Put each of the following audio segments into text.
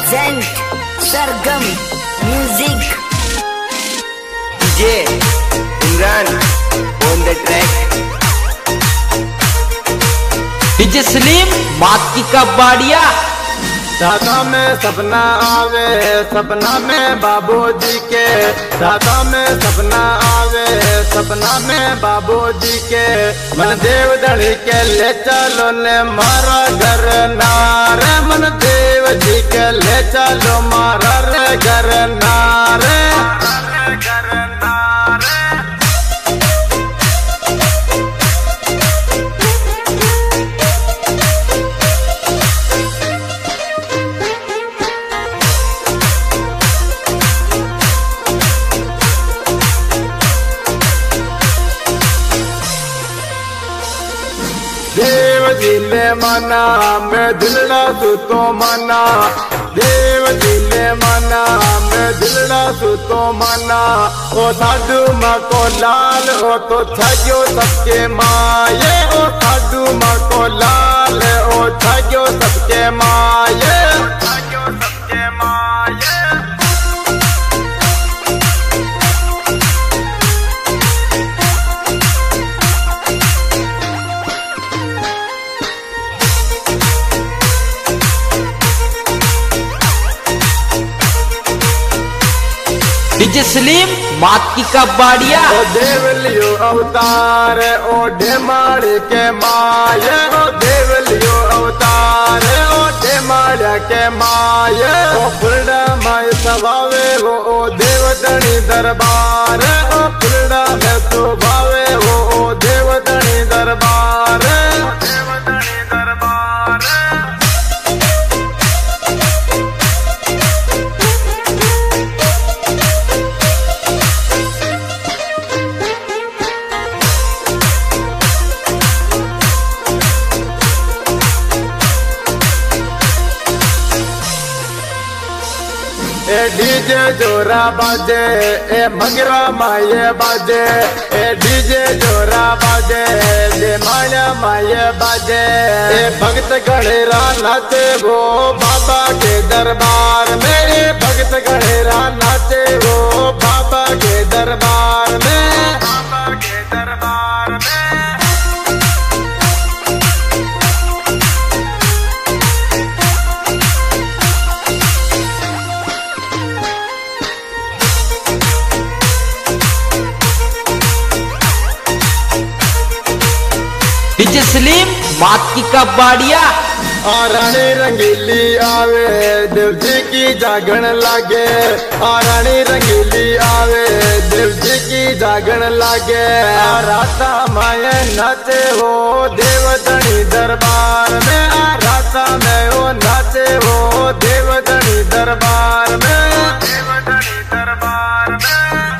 present Sargam Music. DJ Imran on the track. DJ Salim माती का बाड़िया। राधा में सपना आवे, सपना में बाबूजी के। राधा में सपना आवे, सपना में बाबूजी के। मन देव धड़ी के ले चलो ने मारा घर नारे। मन देव जी के ले चलो मारा रे घर नारे। देव जी ले मना मैं दिलड़ा तू तो मना। देव जी ले मना मैं दिलड़ा तू तो मना। ओ साधु माँ को लाल हो तो छायो सबके माये। ओ साधु माँ को लाल ओ छायो सबके माये। DJ सलीम माती का बाड़िया। ओ देव लियो अवतार ओ ढेमाड़ के माये। ओ देव लियो अवतार ओ ढेमाड़ के माये। ओ फुलड़ा माय सवावे ओ देवतनी दरबार। ओ फुलड़ा में तो भावे ओ देवतनी दरबार। देवतनी दरबार। ए डीजे जोरा बाजे ए मंगरा माये बाजे। ए डीजे जोरा बाजे दे माया माये बाजे। ए भक्त गणेरा नाचे वो बाबा के दरबार में। ए भक्त गणेरा नाचे वो बाबा के दरबार में। बाबा के दरबार में। DJ सलीम माती का बाड़िया। रानी रंगीली आवे देव जी की जागण लागे। रानी रंगीली आवे देव जी की जागण लागे। राता माये नाचे हो देवतनी दरबार में। राता में वो नाचे हो देवतनी दरबार में। देवतनी दरबार में।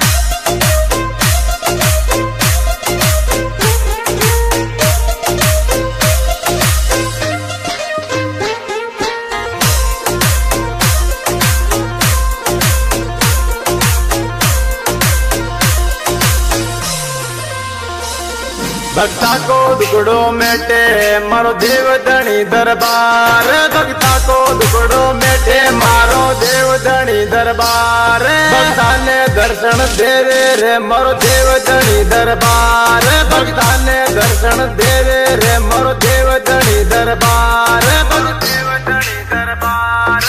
भक्ता को दुकड़ो मेटे मारो देवधनी दरबार। भक्ता को दुकड़ो मेटे मारो देवधनी दरबार। भक्ता ने दर्शन दे रे मारो देवधनी दरबार। भक्ता ने दर्शन दे रे मारो देवधनी दरबार। देवधनी दरबार।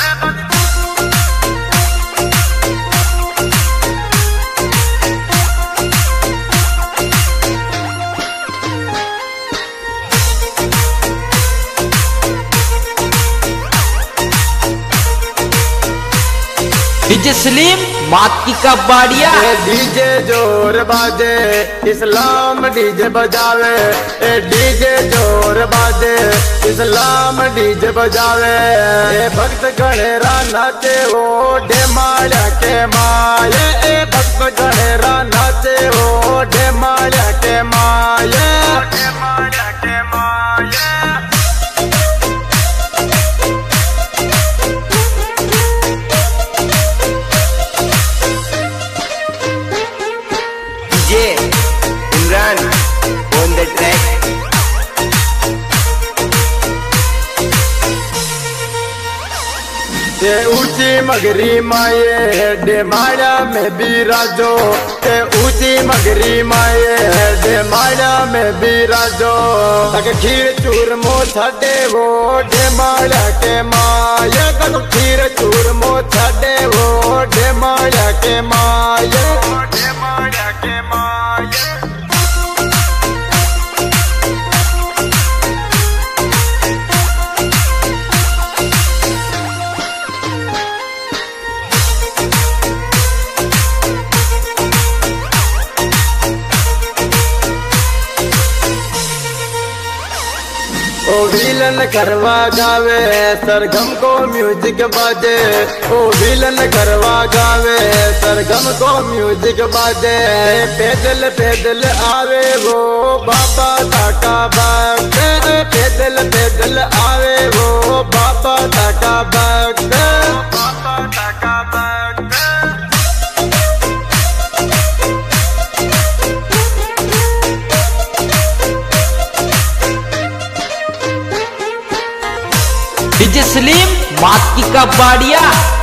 DJ सलीम माती का बाड़िया। डीजे जोर बाजे इस्लाम डीजे बजावे। ए डीजे जोर बाजे इस्लाम डीजे बजावे। ए भक्त गणेरा नाचे हो ढेमाड़ा के माये। ए भक्त गणेरा नाचे हो ढेमाड़ा के माये। ढेमाड़ा के माये। DJ Imran on the track. ये ऊंची मगरी माये डेमाड़ा में बिराजो, ये ऊंची मगरी माये डेमाड़ा में बिराजो। तक खीर चूरमो छाडे वो डेमाड़ा के माये, तक खीर चूरमो छाडे वो डेमाड़ा के माये, डेमाड़ा के माये। ओ विलन करवा गावे सरगम को म्यूजिक बाजे, ओ विलन करवा गावे सरगम को म्यूजिक बाजे। पैदल पैदल आवे वो बाबा ताका भक्त, पैदल पैदल आवे वो बाबा ताका भक्त, बाबा ताका भक्त। डीजे सलीम मात की कबाड़िया।